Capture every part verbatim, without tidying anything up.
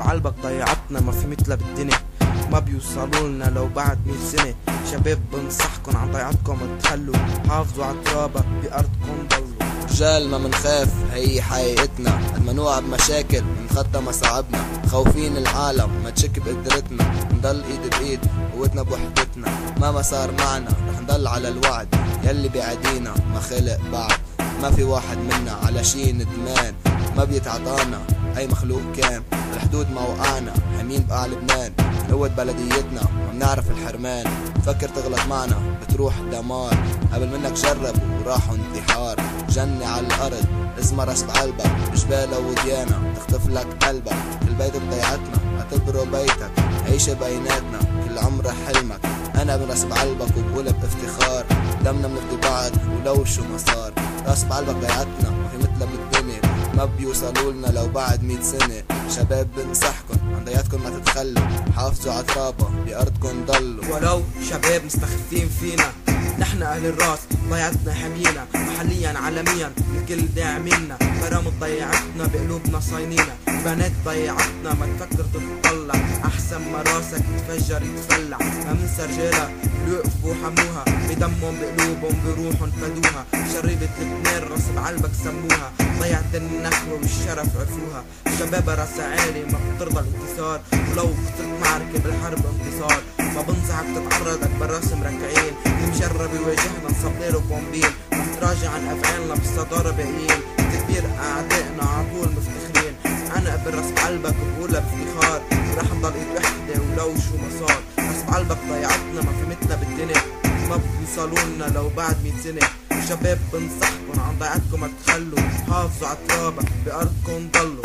بعلبك ضيعتنا ما في مثلها بالدنيا، ما بيوصلولنا لو بعد مية سنة. شباب بنصحكن عن ضيعتكم تخلوا، حافظوا عالترابة بأرضكم ضلوا. رجال ما منخاف هي حقيقتنا، المنوع بمشاكل منخطى مصاعبنا، خوفين العالم ما تشك بقدرتنا، نضل ايد بايد قوتنا بوحدتنا. مهما صار معنا رح نضل على الوعد، يلي بيعدينا ما خلق بعد. ما في واحد منا على شي ندمان، ما بيتعطانا اي مخلوق كان. الحدود موقعنا حامين بقاع لبنان، قوة بلديتنا ما بنعرف الحرمان. فكر تغلط معنا بتروح الدمار، قبل منك جرب وراحوا انتحار. جنة على الارض اسمها راس بعلبك، جبالة وديانة تخطف لك قلبك. البيت بضيعتنا اعتبره بيتك، عيشة بيناتنا كل عمرك حلمك. انا من راس بعلبك وبقولها بافتخار، دمنا بنفدي بعض ولو شو ما صار. راس بعلبك ضيعتنا وهي مثلها بالدنيا، ما بيوصلولنا لو بعد مية سنة. شباب بنصحكن عن ضيعتكن ما تتخلوا، حافظوا عالترابة بأرضكن ضلوا. ولو شباب مستخفين فينا، نحن اهل الراس ضيعتنا حمينا، محليا عالميا الكل داعمينا. برامج ضيعتنا بقلوبنا صاينينا، بنات ضيعتنا ما تفكر تتطلع. احسن ما راسك يتفجر يتفلع، ما منسى رجالها بيوقفوا حموها، بدمهم بقلوبهم بروحهم فدوها. شريبة لبنان راس بعلبك سموها، ضيعت النخوة والشرف عرفوها. شبابها راس عالي ما بترضى الانتصار، ولو خسرت معركة بالحرب انتصار. ما بنصحك تتعرضك بالراس مركعين، المجرب يواجهنا نصبله بومبين. رح تراجع عن افعالنا بالصدارة باقيين، تدبير اعدائنا عطول مفتخرين. انا براس بعلبك بقولها بافتخار، رح نضل ايد وحدة ولو شو ما صار. راس بعلبك ضيعتنا ما في مثلها بالدنيا، ما بيوصلولنا لو بعد مية سنة. شباب بنصحكن عن ضيعتكم ما تخلوا، حافظوا عالترابة بأرضكم ضلوا.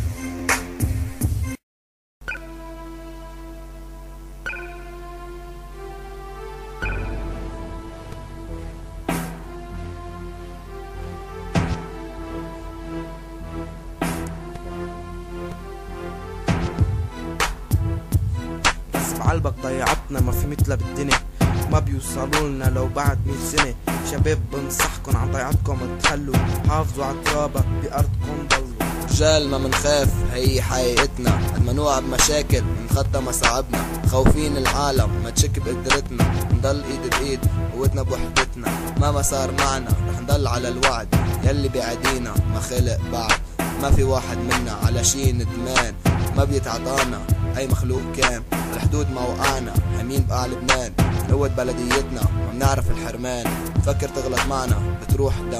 بعلبك ضيعتنا ما في مثلها بالدنيا، ما بيوصلولنا لو بعد مية سنة. شباب بنصحكن عن ضيعتكم تخلوا، حافظوا عالترابة بأرضكم ضلوا. رجال ما منخاف هي حقيقتنا، المنوع بمشاكل منخطى مصاعبنا، خوفين العالم ما تشك بقدرتنا، نضل ايد بايد قوتنا بوحدتنا. مهما صار معنا رح نضل على الوعد، يلي بيعدينا ما خلق بعد. ما في واحد منا على شي ندمان، ما بيتعطانا اي مخلوق كان. الحدود موقعنا حامين بقاع لبنان، قوة بلديتنا ما بنعرف الحرمان. فكر تغلط معنا بتروح